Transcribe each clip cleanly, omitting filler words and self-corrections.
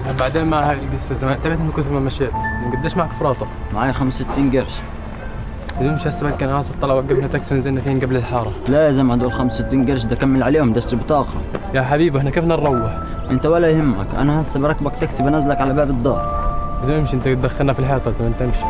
بعدين ما هاي القصه زمان انتبهت من كثر ما مشيت. قديش معك فراطه؟ معي 65 قرش. يا مش هسه كان ناصر طلع وقفنا تاكسي ونزلنا فين قبل الحاره. لا يا زلمه هدول 65 قرش بدي اكمل عليهم بدي اشتري بطاقه. يا حبيبي احنا كيف بدنا نروح؟ انت ولا يهمك، انا هسه بركبك تاكسي بنزلك على باب الدار. يا زلمه انت تدخلنا في الحيطه يا زلمه انت امشي.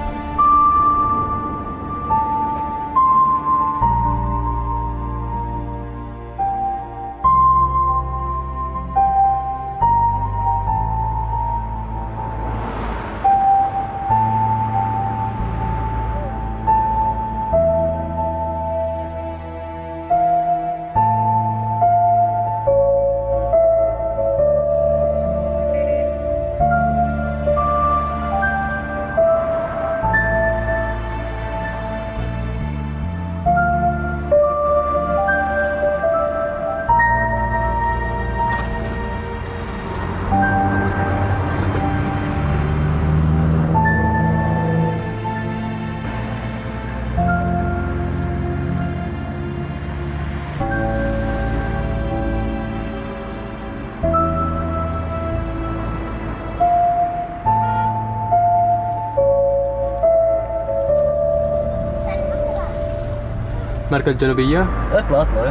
مركز الجنوبية؟ اطلع اطلع.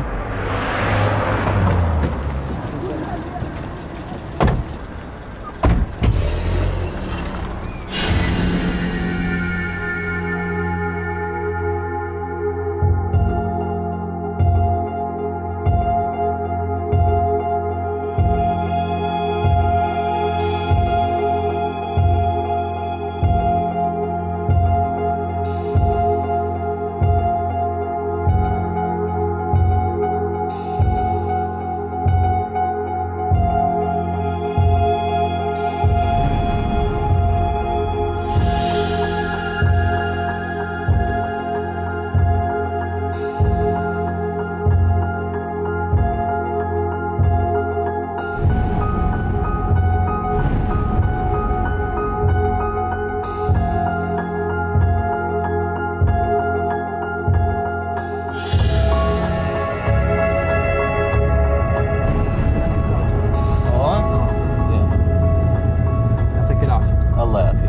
الله يعافيك.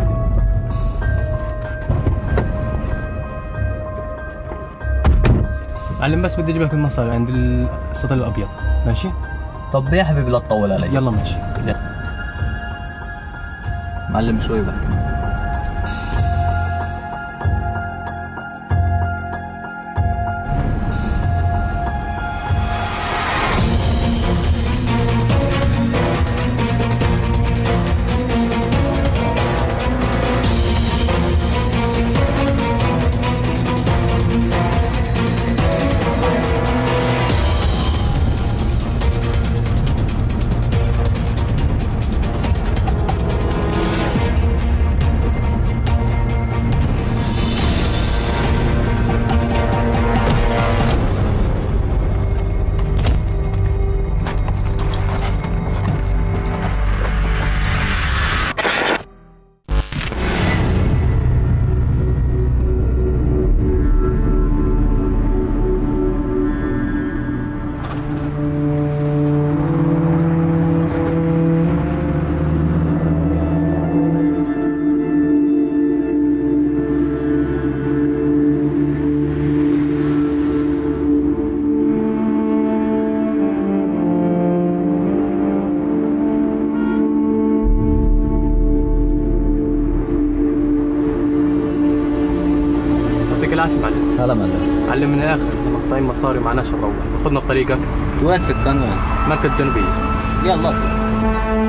معلم بس بدي اجيب لك المصاري عند السطل الابيض، ماشي؟ طب يا حبيبي لا تطول علي. يلا ماشي. معلم شوي بحكي. يعطيك العافية معلم. هلا معلم. معلم من الآخر احنا مقطعين مصاري ومعناش نروح، خذنا بطريقك. وين سكن وين؟ مركز جنوبية. يلا اطلع.